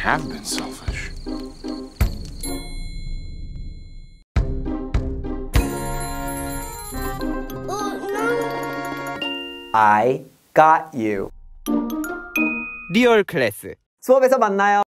have been selfish. I got you. 리얼클래스 수업에서 만나요.